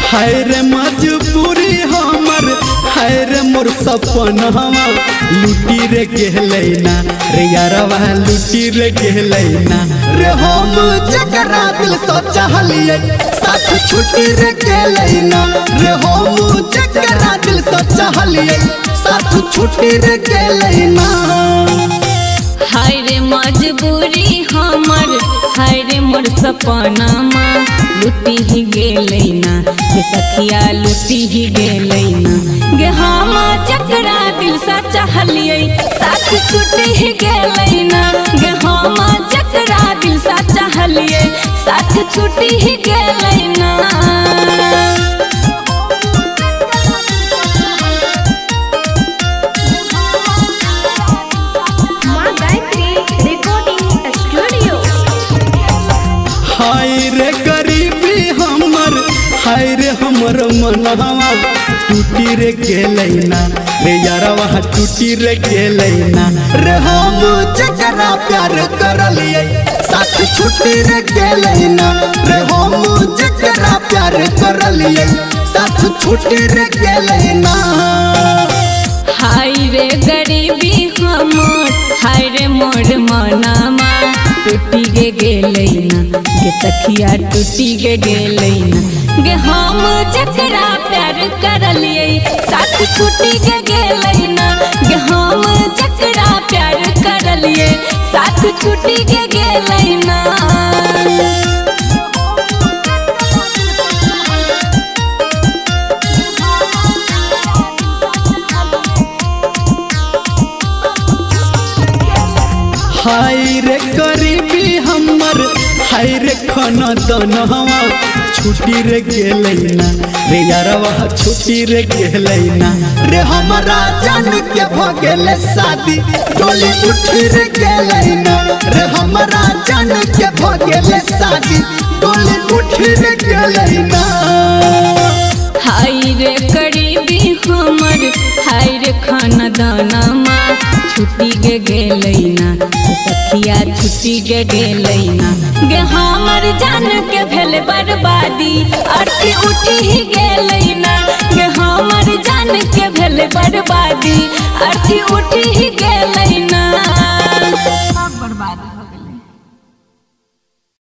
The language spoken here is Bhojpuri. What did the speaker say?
हाय रे मजबूरी हमर, हाय रे मोर सपनवा लुटी रे गेलैना रे यारवा लुटी रे गेलैना रे हम जकरा दिल से चाहलिए साथ छुट्टी रे गेलैना रे हम जकरा दिल से चाहलिए साथ छुट्टी रे गेलैना। हाय रे मजबूरी हमर, हाय रे मोर सपनामा लुटी ही गेलैना गे सखिया लुटी ही गेलैना गे हम जकरा दिल से चाहलिए साथ छुट्टी ही गेलैना गे हम जकरा दिल से चाहलिए साथ छुट्टी ही गेलैना। हाय रे गरीबी हमर, हाय रे हमर मनवा टूटी रे गेलैना रे यारवा टूटी रे गेलैना रे हम जकरा प्यार करलिए साथ छुट्टी रे गेलैना रे हम जकरा प्यार करलिए साथ छुट्टी रे गेलैना। हाय रे गरीबी हमर, हाय रे मोर मनामा टूटी गे गेलैना गे सखिया टूटी गे गेलैना गे हम जकरा प्यार करलिए साथ छुट्टी गे गेलैना गे हम जकरा प्यार करलिए साथ छुट्टी गे गेलैना। हाय रे गरीबी हमर, हाय रे खाना दनवा छुट्टी रे गेलैना रे यारवा छुट्टी रे गेलैना रे हमरा जान के भगेल शादी डोली उठी रे गेलैना रे हमरा जान के भगेल शादी डोली उठी रे गेलैना। हाय रे गरीबी हमर, हाय रे खाना दानमा छुट्टी गे गेलैना सखिया छुट्टी गे गेलैना गे हमर जान के भेल बर्बादी अर्थी उठी ही गेलैना गे हमर जान के भेल बर्बादी अर्थी उठी ही गेलैना।